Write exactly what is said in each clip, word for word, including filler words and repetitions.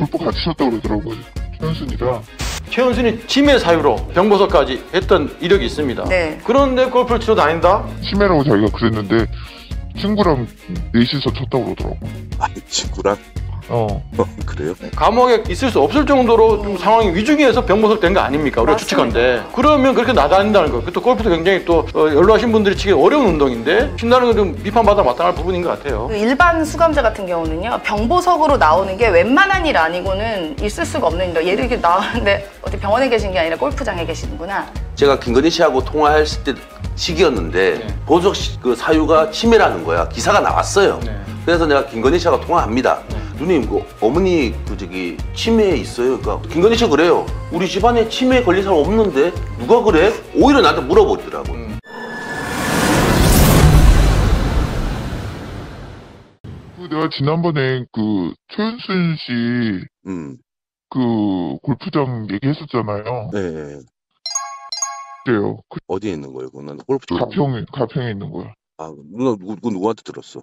골프 같이 쳤다고 그러더라고요. 최은순이랑. 최은순이 치매 사유로 병보석까지 했던 이력이 있습니다. 네. 그런데 골프를 치러 다닌다? 치매라고 자기가 그랬는데 친구랑 넷이서 쳤다고 그러더라고. 아, 친구랑? 어. 그래요? 감옥에 있을 수 없을 정도로 좀 상황이 위중해서 병보석 된 거 아닙니까? 우리가 추측한데. 그러면 그렇게 나다닌다는 거. 또 골프도 굉장히 또 어, 연로하신 분들이 치기 어려운 운동인데 친다는 건 좀 비판받아 마땅할 부분인 것 같아요. 일반 수감자 같은 경우는요, 병보석으로 나오는 게 웬만한 일 아니고는 있을 수가 없는 일. 예를 들어 나왔는데 어디 병원에 계신 게 아니라 골프장에 계시는구나. 제가 김건희 씨하고 통화했을 때 시기였는데 네. 보석 시- 그 사유가 치매라는 거야. 기사가 나왔어요. 네. 그래서 내가 김건희 씨하고 통화합니다. 네. 누님, 그 어머니 그 저기 치매 있어요. 그러니까 김건희 씨 그래요. 우리 집안에 치매 걸린 사람 없는데 누가 그래? 오히려 나한테 물어보더라고. 음. 그 내가 지난번에 그 최은순 씨 음, 그 골프장 얘기했었잖아요. 네. 그래요. 그 어디에 있는 거예요? 그건 골프 쪽. 가평에 가평에 있는 거야. 아, 누가 누구 누구- 누구한테 들었어?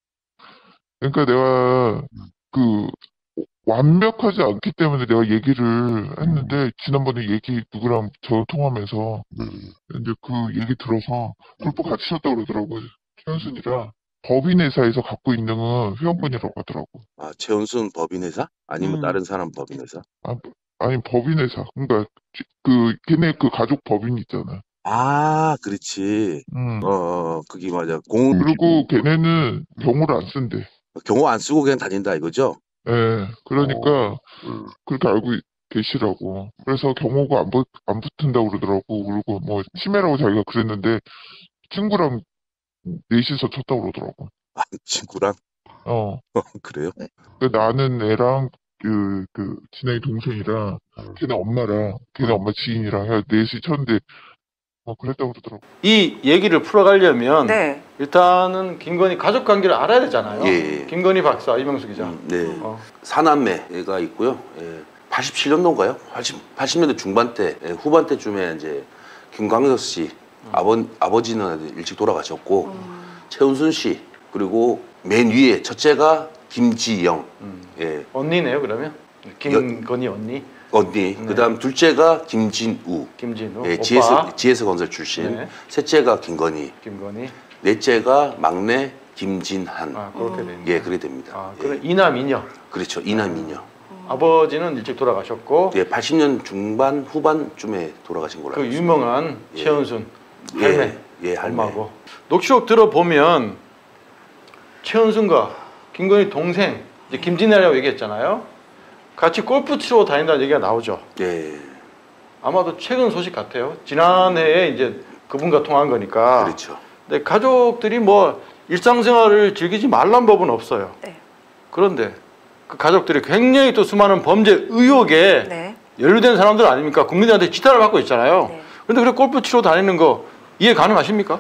그러니까 내가 그 완벽하지 않기 때문에 내가 얘기를 했는데 지난번에 얘기 누구랑 전화 통화하면서 이제 그 얘기 들어서 골프 같이 쳤다고 그러더라고요. 최은순이랑 법인회사에서 갖고 있는 건 회원권이라고 하더라고. 아, 최은순 법인회사? 아니면 음. 다른 사람 법인회사? 아, 아니 법인회사. 그러니까 그 걔네 그 가족 법인 있잖아. 아, 그렇지. 음. 어, 어, 그게 맞아. 공 그리고 걔네는 경호를 안 쓴대. 경호 안 쓰고 그냥 다닌다 이거죠? 예. 그러니까 음. 그렇게 알고 계시라고. 그래서 경호가 안, 붙, 안 붙은다고 그러더라고. 그리고 뭐 치매라고 자기가 그랬는데 친구랑 넷이서 쳤다고 그러더라고. 아, 친구랑? 어. 그래요? 그 나는 애랑 그, 그, 진아의 동생이랑 걔네 엄마랑 걔네 엄마 지인이랑 해 넷이 쳤는데 뭐 그랬다고 그러더라고. 이 얘기를 풀어가려면 네. 일단은 김건희 가족 관계를 알아야 되잖아요. 예. 김건희 박사, 이명수 기자. 음, 네. 어. 사남매가 있고요. 예. 팔십칠 년도인가요? 팔십, 팔십 년대 중반 때, 예, 후반 때쯤에 이제 김광석 씨 음. 아버, 아버지는 일찍 돌아가셨고 최은순 씨 그리고 맨 위에 첫째가 김지영 음. 예, 언니네요, 그러면? 김건희 언니, 언니. 네. 그다음 둘째가 김진우 김진우, 예, 오빠, 지에스, 지에스건설 출신. 네. 셋째가 김건희. 김건희. 넷째가 막내 김진한. 아, 그렇게 됩니다. 예, 그렇게 됩니다. 아, 예. 그래 이남 이녀. 그렇죠. 이남 이녀. 아버지는 일찍 돌아가셨고 예, 팔십 년 중반 후반쯤에 돌아가신 걸로 그 알고 있습니다. 유명한 예. 최은순 할매, 예, 예, 할매. 엄마고. 녹취록 들어보면 최은순과 김건희 동생 이제 김진애라고 얘기했잖아요. 같이 골프 치러 다닌다는 얘기가 나오죠. 예, 아마도 최근 소식 같아요. 지난해에 이제 그분과 통화한 거니까. 그렇죠. 근데 가족들이 뭐 일상생활을 즐기지 말란 법은 없어요. 네. 그런데 그 가족들이 굉장히 또 수많은 범죄 의혹에 네. 연루된 사람들 아닙니까? 국민들한테 지탄을 받고 있잖아요. 네. 그런데 그래 골프 치러 다니는 거 이해 가능하십니까?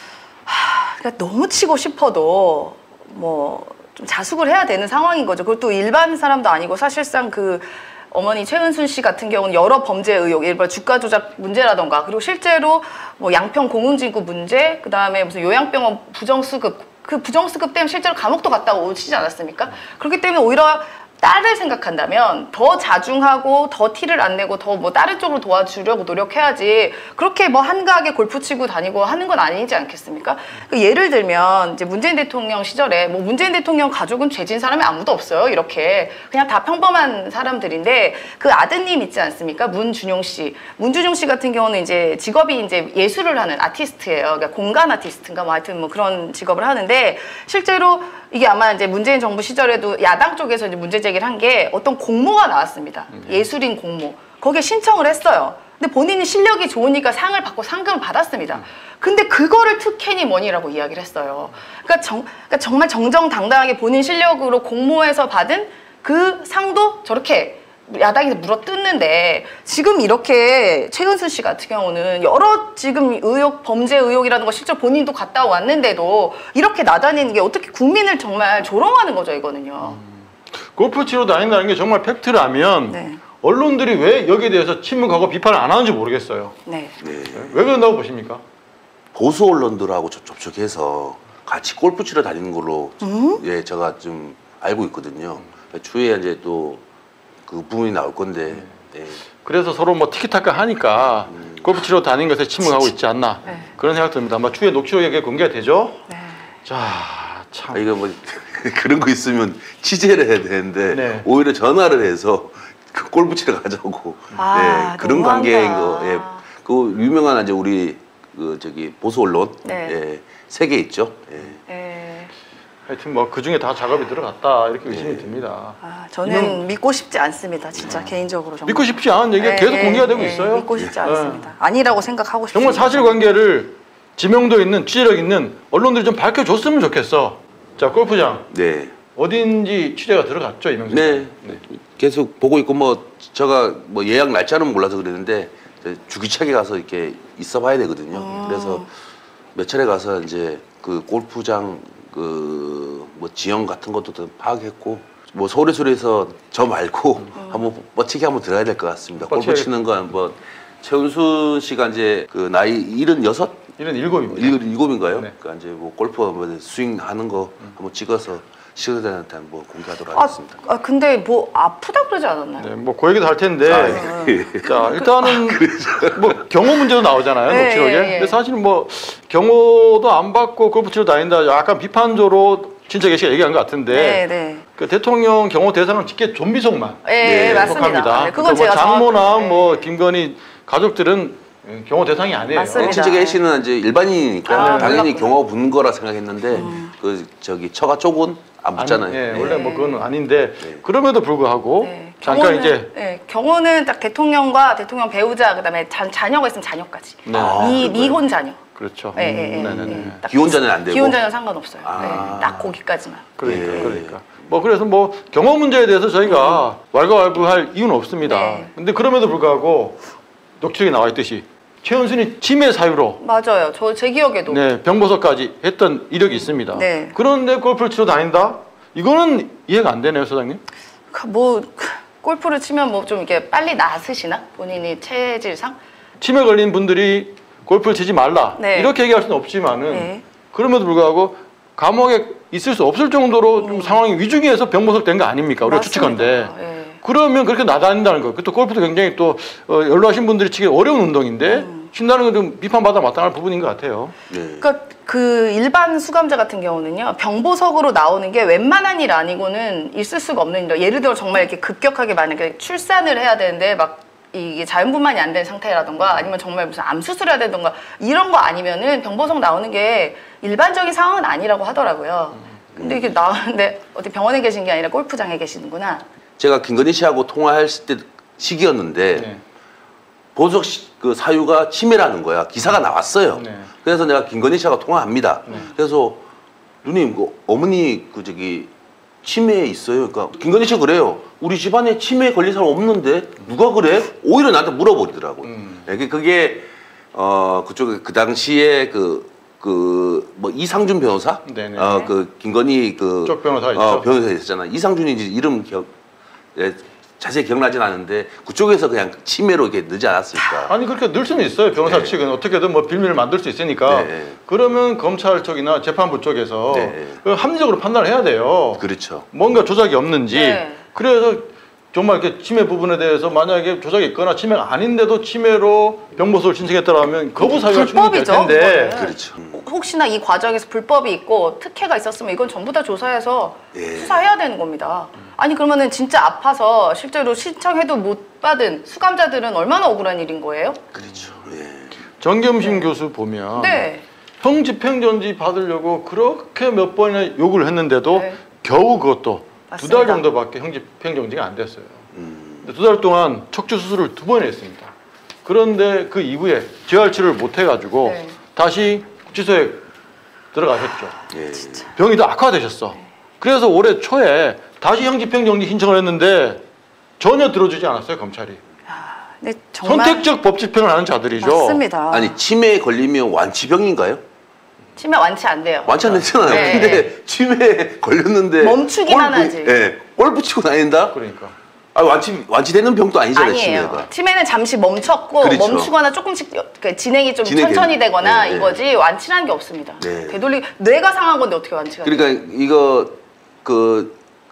그러니까 너무 치고 싶어도 뭐 좀 자숙을 해야 되는 상황인 거죠. 그것도 일반 사람도 아니고 사실상 그 어머니 최은순 씨 같은 경우는 여러 범죄 의혹, 예를 들어 주가 조작 문제라던가 그리고 실제로 뭐 양평 공흥진구 문제, 그 다음에 무슨 요양병원 부정수급, 그 부정수급 때문에 실제로 감옥도 갔다 오시지 않았습니까? 그렇기 때문에 오히려 딸을 생각한다면 더 자중하고 더 티를 안 내고 더 뭐 다른 쪽으로 도와주려고 노력해야지 그렇게 뭐 한가하게 골프 치고 다니고 하는 건 아니지 않겠습니까? 그 예를 들면 이제 문재인 대통령 시절에 뭐 문재인 대통령 가족은 죄진 사람이 아무도 없어요. 이렇게 그냥 다 평범한 사람들인데 그 아드님 있지 않습니까? 문준용 씨. 문준용 씨 같은 경우는 이제 직업이 이제 예술을 하는 아티스트예요. 그러니까 공간 아티스트인가 뭐 하여튼 뭐 그런 직업을 하는데 실제로 이게 아마 이제 문재인 정부 시절에도 야당 쪽에서 이제 문제 제기를 한 게 어떤 공모가 나왔습니다. 예술인 공모. 거기에 신청을 했어요. 근데 본인이 실력이 좋으니까 상을 받고 상금을 받았습니다. 근데 그거를 특혜니 뭐니라고 이야기를 했어요. 그러니까, 정, 그러니까 정말 정정당당하게 본인 실력으로 공모해서 받은 그 상도 저렇게 야당에서 물어뜯는데 지금 이렇게 최은순 씨 같은 경우는 여러 지금 의혹, 범죄 의혹이라든가 실제 본인도 갔다 왔는데도 이렇게 나다니는 게 어떻게 국민을 정말 조롱하는 거죠, 이거는요. 음. 골프 치러 다닌다는 게 정말 팩트라면 네. 언론들이 왜 여기에 대해서 침묵하고 비판을 안 하는지 모르겠어요. 네. 네. 왜 그런다고 보십니까? 보수 언론들하고 접- 접촉해서 같이 골프 치러 다니는 걸로 음? 예, 제가 좀 알고 있거든요. 추후에 이제 또 그 부분이 나올 건데. 예. 그래서 서로 뭐 티키타카 하니까 음. 골프 치러 다니는 것에 침묵하고 있지 않나 네. 그런 생각 듭니다. 아마 추후에 녹취록에 공개가 되죠. 네. 자, 참. 아, 이거 뭐 그런 거 있으면 취재를 해야 되는데 네. 오히려 전화를 해서 그 골프 치러 가자고. 아, 예, 그런 너무한다. 관계인 거. 예. 그 유명한 이제 우리 그 저기 보수 언론 네. 예, 세 개 있죠. 예. 네. 하여튼 뭐 그 중에 다 작업이 들어갔다 이렇게 의심이 네. 듭니다. 아, 저는 믿고 싶지 않습니다. 진짜 개인적으로 정말. 믿고 싶지 않은 얘기가 네, 계속 네, 공개가 되고 네, 있어요. 믿고 싶지 네. 않습니다. 아니라고 생각하고 싶습니다. 정말 사실관계를 지명도 있는 취재력 있는 언론들이 좀 밝혀줬으면 좋겠어. 자, 골프장 네. 어딘지 취재가 들어갔죠, 이명수. 네. 계속 보고 있고 뭐 제가 뭐 예약 날짜는 몰라서 그랬는데 주기차게 가서 이렇게 있어 봐야 되거든요. 음. 그래서 몇 차례 가서 이제 그 골프장 그 뭐 지형 같은 것도 좀 파악했고 뭐 서울에서에서 저 말고 음. 한번 멋지게 한번 들어야 될 것 같습니다. 골프 뻗치게. 치는 건 뭐 최은순 씨가 이제 그 나이 일흔여섯 이런 일곱입니다. 일, 일곱인가요? 네. 그러니까 이제 뭐 골프 뭐 스윙 하는 거 한번 찍어서 시청자들한테 한번 공개하도록 아, 하겠습니다. 아, 근데 뭐 아프다 그러지 않았나요? 네, 뭐 그 얘기도 할 텐데. 아, 예. 자, 일단은 뭐 경호 문제도 나오잖아요, 네, 녹취록에. 예, 예. 근데 사실 뭐 경호도 안 받고 골프 치러 다닌다 약간 비판적으로 진짜 씨가 얘기한 것 같은데 네, 네. 그 대통령 경호 대상은 직계 좀비속만 네, 네, 맞습니다. 속합니다. 네, 그건 그러니까 제가 뭐 장모나 정확히- 뭐 네. 김건희 가족들은 경호 대상이 아니에요. 맞습니다. 친척 A 씨는 이제 일반인이니까 아, 당연히 몰랐구나. 경호 붙는 거라 생각했는데 그 저기 처가 쪽은 안 붙잖아요. 아니, 예, 네. 원래 뭐 그건 아닌데 네. 그럼에도 불구하고 네, 잠깐 경호는- 이제 네, 경호는 딱 대통령과 대통령 배우자 그다음에 자, 자녀가 있으면 자녀까지. 네. 아, 미, 그런 미혼 자녀. 그렇죠. 네, 네, 네, 네네네. 네. 딱 기혼자는 안 되고? 기혼자는 상관없어요. 아. 네, 딱 거기까지만. 그러니까 예. 그러니까 뭐 그래서 뭐 경호 문제에 대해서 저희가 왈가왈부할 이유는 없습니다. 네. 근데 그럼에도 불구하고 녹취록에 나와 있듯이 최은순이 치매 사유로 맞아요. 저 제 기억에도. 네, 병보석까지 했던 이력이 있습니다. 네. 그런데 골프를 치러 다닌다? 이거는 이해가 안 되네요, 소장님. 그 뭐 골프를 치면 뭐 좀 이렇게 빨리 나으시나? 본인이 체질상? 치매 걸린 분들이 골프를 치지 말라. 네. 이렇게 얘기할 수는 없지만은 네. 그럼에도 불구하고 감옥에 있을 수 없을 정도로 좀 상황이 위중해서 병보석 된 거 아닙니까? 우리가 추측한데. 맞습니다. 예. 그러면 그렇게 나다닌다는 거예요. 또 골프도 굉장히 또 어, 연로하신 분들이 치기 어려운 운동인데 음. 신다는 건 좀 비판받아 마땅할 부분인 것 같아요. 네. 그러니까 그 일반 수감자 같은 경우는요 병보석으로 나오는 게 웬만한 일 아니고는 있을 수가 없는 일. 예를 들어 정말 이렇게 급격하게 만약에 출산을 해야 되는데 막 이게 자연분만이 안 된 상태라던가 아니면 정말 무슨 암 수술해야 되던가 이런 거 아니면은 병보석 나오는 게 일반적인 상황은 아니라고 하더라고요. 근데 이게 나오는데 어디 병원에 계신 게 아니라 골프장에 계시는구나. 제가 김건희 씨하고 통화할 때 시기였는데 네. 보석 시- 그 사유가 치매라는 거야. 기사가 나왔어요. 네. 그래서 내가 김건희 씨하고 통화합니다. 그래서 누님, 그 어머니 그 저기 치매에 있어요. 그러니까 김건희 씨가 그래요. 우리 집안에 치매에 걸린 사람 없는데 누가 그래? 오히려 나한테 물어보더라고요. 음. 네, 그게 어 그쪽에 그 당시에 그 그 뭐 이상준 변호사, 네네. 어 그 김건희 그 쪽 변호사 있죠. 어, 변호사 있었잖아. 이상준인지 이름 기억 예, 자세히 기억나진 않은데 그쪽에서 그냥 치매로 이렇게 넣지 않았을까? 아니 그렇게 늘 수는 있어요. 변호사 네. 측은 어떻게든 뭐 빌미를 만들 수 있으니까. 네. 그러면 검찰 쪽이나 재판부 쪽에서 네. 그걸 합리적으로 판단을 해야 돼요. 그렇죠. 뭔가 조작이 없는지. 네. 그래서 정말 이렇게 치매 부분에 대해서 만약에 조작이 있거나 치매가 아닌데도 치매로 병보석을 신청했다라면 거부 사유가 충분히 될 불법이죠, 텐데. 그거는. 그렇죠. 음. 혹시나 이 과정에서 불법이 있고 특혜가 있었으면 이건 전부 다 조사해서 예. 수사해야 되는 겁니다. 아니 그러면은 진짜 아파서 실제로 신청해도 못 받은 수감자들은 얼마나 억울한 일인 거예요? 그렇죠. 예. 정겸심 교수 보면 네. 형 집행정지 받으려고 그렇게 몇 번이나 요구를 했는데도 네. 겨우 그것도 두 달 맞습니다. 정도밖에 형 집행정지가 안 됐어요. 음. 두 달 동안 척추 수술을 두 번 했습니다. 그런데 그 이후에 재활 치료를 못 해가지고 네. 다시 구치소에 들어가셨죠. 예. 병이 더 악화되셨어. 그래서 올해 초에 다시 형 집행정지 신청을 했는데 전혀 들어주지 않았어요, 검찰이. 근데 정말 선택적 법 집행을 하는 자들이죠. 맞습니다. 아니 치매에 걸리면 완치병인가요? 치매 완치 안 돼요. 완치 안 됐잖아요. 네. 근데 치매에 걸렸는데 멈추기만 골프- 하지. 예. 골프 치고 다닌다? 그러니까. 아 완치 완치되는 병도 아니잖아요. 아니에요. 치매가. 치매는 잠시 멈췄고 그렇죠. 멈추거나 조금씩 그 진행이 좀 진행이 천천히 되- 되거나 네, 네. 이거지 완치라는 게 없습니다. 네. 되돌리 뇌가 상한 건데 어떻게 완치가 돼요? 그러니까 이거 그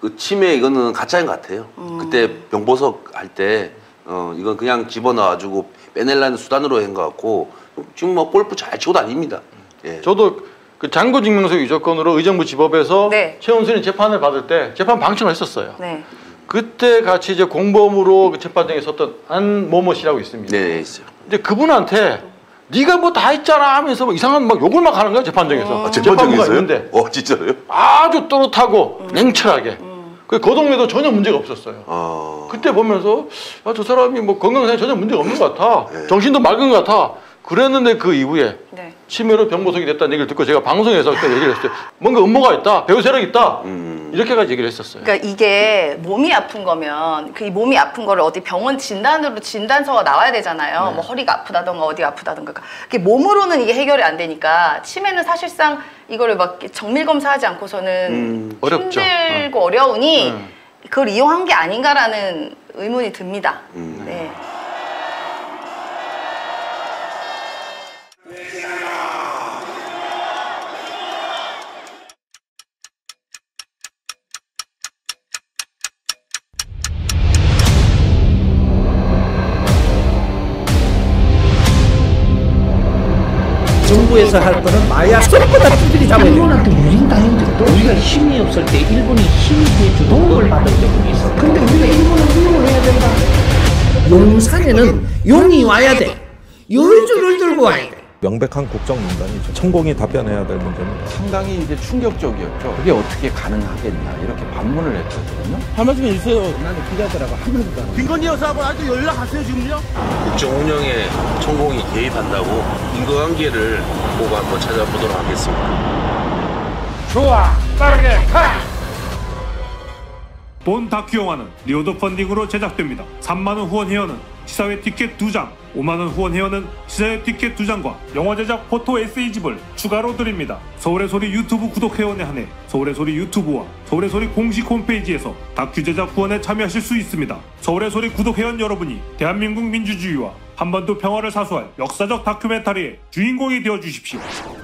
그 치매 이거는 가짜인 것 같아요. 음. 그때 병보석 할 때 어, 이건 그냥 집어넣어가지고 빼내려는 수단으로 한 것 같고 지금 뭐 골프 잘 치고 다닙니다. 예. 저도 그 잔고증명서 위조건으로 의정부 지법에서 네. 최은순이 재판을 받을 때 재판 방청을 했었어요. 네. 그때 같이 이제 공범으로 그 재판장에 섰던 안모모 씨라고 있습니다. 네, 있어요. 근데 그분한테 네가 뭐 다 했잖아 하면서 뭐 이상한 막 욕을 막 하는 거야 재판장에서. 아, 재판장에서요? 있는데 어, 진짜요? 아주 또렷하고 냉철하게. 그 거동에도 전혀 문제가 없었어요. 어... 그때 보면서 아, 저 사람이 뭐 건강상에 전혀 문제가 없는 것 같아. 네. 정신도 맑은 것 같아. 그랬는데 그 이후에 네. 치매로 병보석이 됐다는 얘기를 듣고 제가 방송에서 그때 얘기를 했어요. 뭔가 음모가 있다. 배우 세력이 있다. 음... 이렇게까지 얘기를 했었어요. 그러니까 이게 몸이 아픈 거면 그 몸이 아픈 거를 어디 병원 진단으로 진단서가 나와야 되잖아요. 네. 뭐 허리가 아프다던가 어디가 아프다던가. 그게 몸으로는 이게 해결이 안 되니까 치매는 사실상 이거를 막 정밀 검사하지 않고서는 음, 어렵죠. 힘들고 어. 어려우니 음. 그걸 이용한 게 아닌가라는 의문이 듭니다. 음. 네. 정부에서 할 거는 마약 쏙보다 두들이 잡아야 돼. 일본한테 우린 당한 적도 우리가 힘이 없을 때 일본이 힘이 돼주고 도움을 받은 적이 있어. 근데 우리가 일본을 훌륭을 해야 된다. 용산에는 용이 와야 돼. 열줄을 들고 와야 돼. 명백한 국정농단이죠. 천공이 답변해야 될 문제입니다. 상당히 이제 충격적이었죠. 그게 어떻게 가능하겠냐 이렇게 반문을 했거든요. 한 말씀 해주세요. 나는 기자들하고 한 번도 안 김건희 여사하고 아직 연락하세요 지금요? 국정 운영에 천공이 개입한다고 인과관계를 보고 한번 찾아보도록 하겠습니다. 좋아, 빠르게 가! 본 다큐 영화는 리오드 펀딩으로 제작됩니다. 삼만 원 후원 회원은 시사회 티켓 두 장, 오만 원 후원 회원은 시사회 티켓 두 장과 영화 제작 포토 에세이집을 추가로 드립니다. 서울의 소리 유튜브 구독 회원에 한해 서울의 소리 유튜브와 서울의 소리 공식 홈페이지에서 다큐 제작 후원에 참여하실 수 있습니다. 서울의 소리 구독 회원 여러분이 대한민국 민주주의와 한반도 평화를 사수할 역사적 다큐멘터리의 주인공이 되어 주십시오.